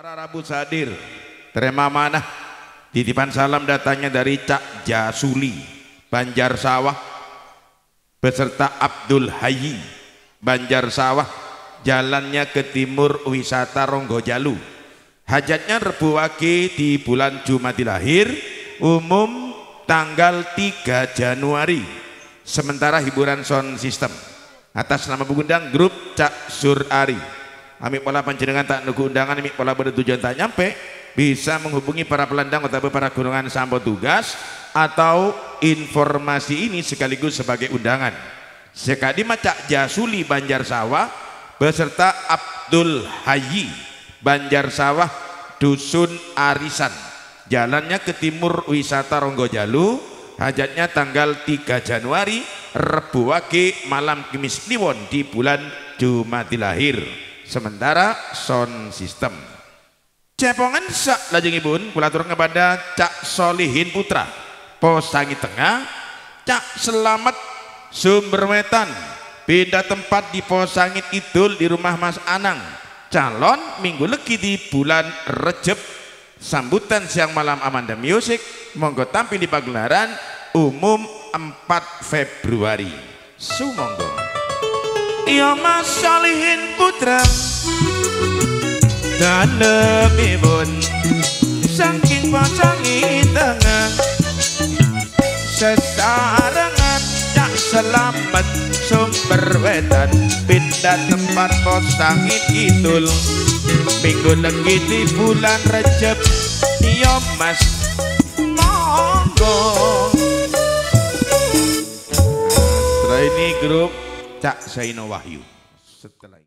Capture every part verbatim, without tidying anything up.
Para Rabu Sadir, terima manah titipan salam datangnya dari Cak Jasuli Banjar Sawah beserta Abdul Hayyi Banjar Sawah, jalannya ke timur wisata Ronggojalu. Hajatnya Rebu Wage di bulan Jumati lahir, umum tanggal tiga Januari. Sementara hiburan sound system atas nama pengundang grup Cak Sur Ari. Amik pola panjenengan tak nunggu undangan, amik pola bertujuan tak nyampe, bisa menghubungi para pelandang atau para golongan sampo tugas atau informasi ini sekaligus sebagai undangan. Sekadi Cak Jasuli Banjar Sawah beserta Abdul Hayyi Banjar Sawah Dusun Arisan, jalannya ke timur wisata Ronggojalu. Hajatnya tanggal tiga Januari, Rebu Wage malam Kamis Kliwon di bulan Jumati lahir. Sementara sound system cepongan sak lajengipun kula atur kepada Cak Solihin Putra Posangi Tengah, Cak Selamat Sumber Wetan beda tempat di Posangit Idul di rumah Mas Anang, calon minggu legi di bulan Rejeb. Sambutan siang malam Amanda Music, monggo tampil di pagelaran umum empat Februari. Sumonggo. Iya Mas Solihin Putra dalemipun saking Posangi Tengah, sesarengan Cak Selamat Sumber Wetan pindah tempat Posangit Kidul minggu lagi di bulan Rejeb. Iya Mas, monggo. Setelah ini grup Cak Saino Wahyu. Setelah ini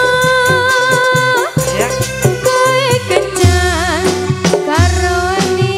Karo ni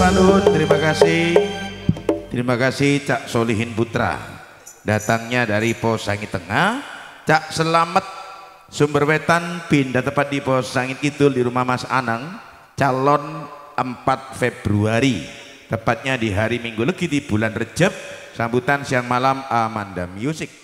Manun, terima kasih. Terima kasih Cak Solihin Putra. Datangnya dari Posangit Tengah. Cak Selamet Sumber Wetan pindah tepat di Posangit Kidul di rumah Mas Anang. Calon empat Februari. Tepatnya di hari Minggu Legi di bulan Rejab. Sambutan siang malam Amanda Music.